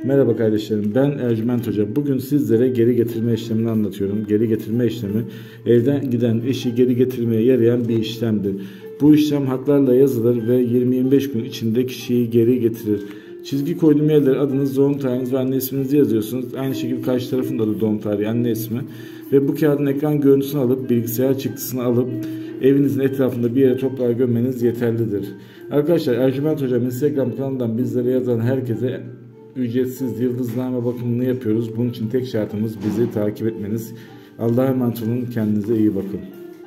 Merhaba kardeşlerim, ben Ercüment Hoca. Bugün sizlere geri getirme işlemini anlatıyorum. Geri getirme işlemi, evden giden eşi geri getirmeye yarayan bir işlemdir. Bu işlem haklarla yazılır ve 20-25 gün içinde kişiyi geri getirir. Çizgi koyduğum yerlere adınız, doğum tarihiniz ve anne isminizi yazıyorsunuz. Aynı şekilde karşı tarafın da doğum tarihi, anne ismi. Ve bu kağıdın ekran görüntüsünü alıp, bilgisayar çıktısını alıp, evinizin etrafında bir yere toprağa gömmeniz yeterlidir. Arkadaşlar, Ercüment Hocam Instagram kanalından bizlere yazan herkese ücretsiz yıldızlama bakımını yapıyoruz. Bunun için tek şartımız bizi takip etmeniz. Allah'a emanet olun. Kendinize iyi bakın.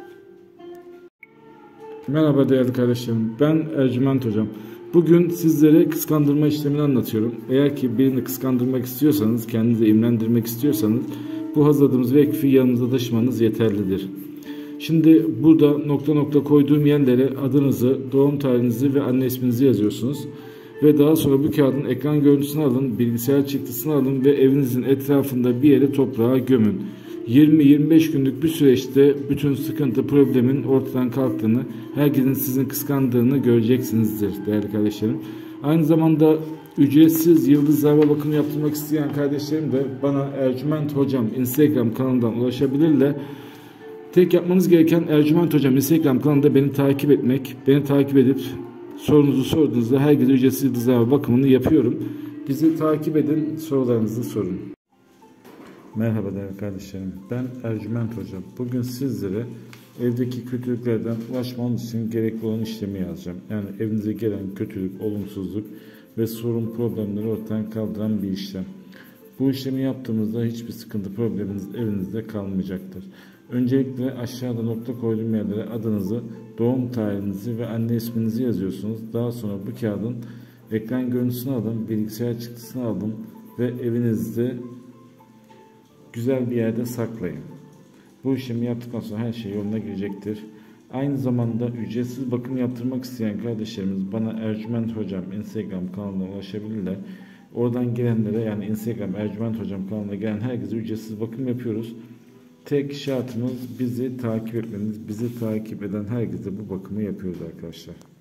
Merhaba değerli kardeşlerim. Ben Ercüment Hocam. Bugün sizlere kıskandırma işlemini anlatıyorum. Eğer ki birini kıskandırmak istiyorsanız, kendinizi imrendirmek istiyorsanız bu hazırladığımız vekfi yanınıza taşımanız yeterlidir. Şimdi burada nokta nokta koyduğum yerlere adınızı, doğum tarihinizi ve anne isminizi yazıyorsunuz. Ve daha sonra bu kağıdın ekran görüntüsünü alın, bilgisayar çıktısını alın ve evinizin etrafında bir yere toprağa gömün. 20-25 günlük bir süreçte bütün sıkıntı, problemin ortadan kalktığını, herkesin sizin kıskandığını göreceksinizdir değerli kardeşlerim. Aynı zamanda ücretsiz yıldızlama bakımı yaptırmak isteyen kardeşlerim de bana Ercüment Hocam Instagram kanalından ulaşabilirler. Tek yapmanız gereken Ercüment Hocam Instagram kanalında beni takip etmek. Beni takip edip sorunuzu sorduğunuzda herkese ücretsiz yıldızlama bakımını yapıyorum. Bizi takip edin, sorularınızı sorun. Merhaba değerli kardeşlerim. Ben Ercüment Hocam. Bugün sizlere evdeki kötülüklerden ulaşmanız için gerekli olan işlemi yazacağım. Yani evinize gelen kötülük, olumsuzluk ve sorun, problemleri ortadan kaldıran bir işlem. Bu işlemi yaptığımızda hiçbir sıkıntı, probleminiz evinizde kalmayacaktır. Öncelikle aşağıda nokta koyduğum yerlere adınızı, doğum tarihinizi ve anne isminizi yazıyorsunuz. Daha sonra bu kağıdın ekran görüntüsünü alın, bilgisayar çıktısını alın ve evinizde güzel bir yerde saklayın. Bu işlemi yaptıktan sonra her şey yoluna girecektir. Aynı zamanda ücretsiz bakım yaptırmak isteyen kardeşlerimiz bana Ercüment Hocam Instagram kanalına ulaşabilirler. Oradan gelenlere, yani Instagram Ercüment Hocam kanalına gelen herkese ücretsiz bakım yapıyoruz. Tek şartımız bizi takip etmeniz. Bizi takip eden herkese bu bakımı yapıyoruz arkadaşlar.